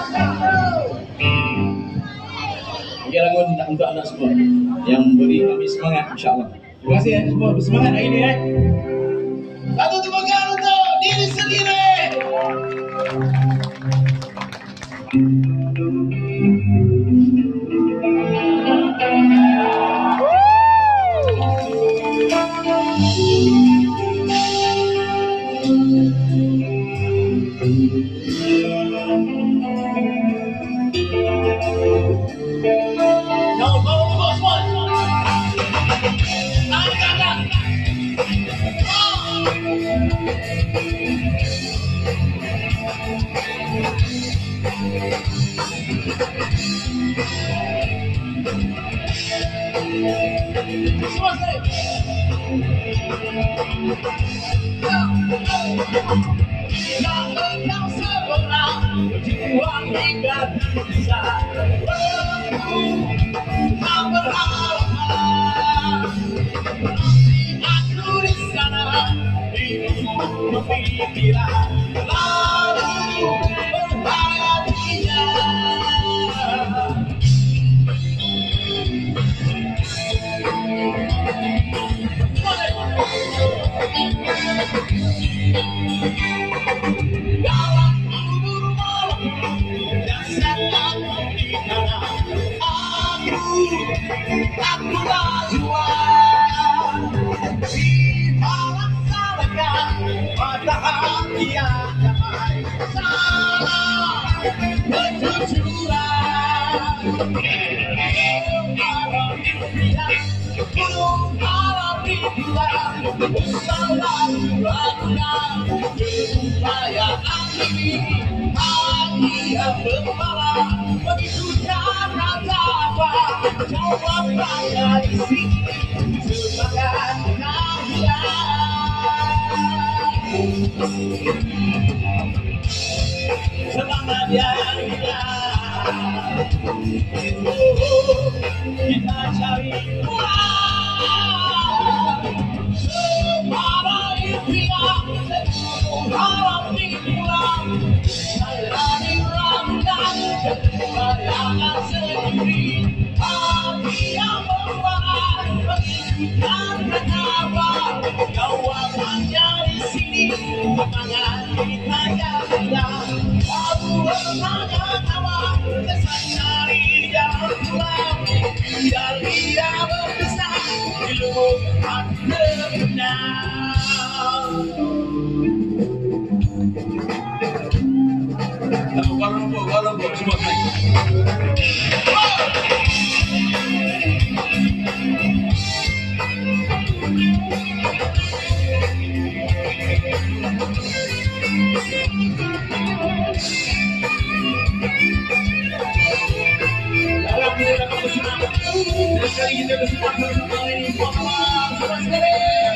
Oke, lagu untuk anak semua yang beri kami semangat, insyaallah. Terima kasih ya semua bersemangat hari ini ya. Satu tepuk tangan untuk diri sendiri. Semangat yang kita cari semua impian harap dipulang saya dirangkan kebayangan sendiri hati yang membara mengikutan kenapa jawabannya di sini semangat kita yang aku bertanya-tanya kesan cari jalan pulang biar dia berkesan di lubuk hati terbenam. Kalau semua baik. Sekali kita bersama bersama ini semua sekali.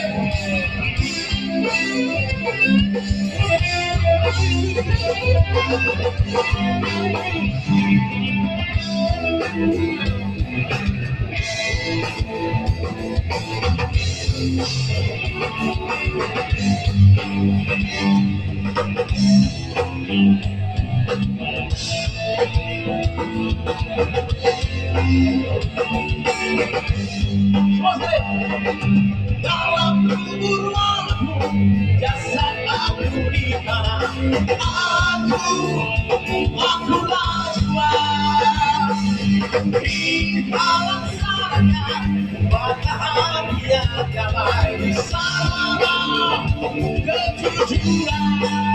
Dalam kubur malamku jasad aku di tanah akulah jiwa di alam sana bahagia damai bersama kejujuran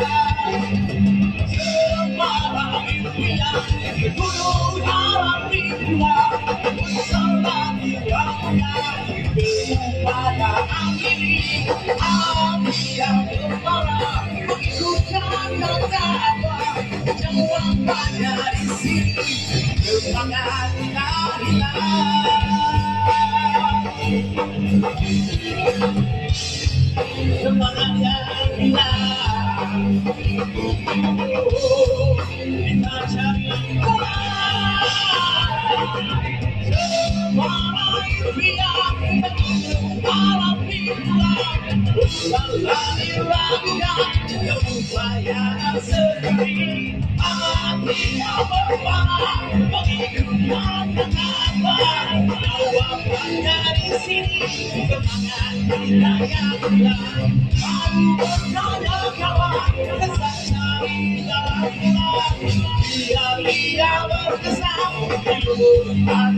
semua impian gunung dalam mimpian bersama dirangkai keupayaan ini api yang membara mengikutkan kata apa jawabannya di sini semangat kita semangat yang hilang kita cari semua impian alam hilang salah dirangkai keupayaan sendiri dia berpala mengikutkan kabar jawabannya di sini semangat kita yang hilang baru bertanya kawan kesan cari dalam bulan biar dia berkesan hidupan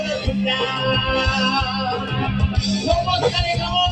terbenam nomor sekali nomor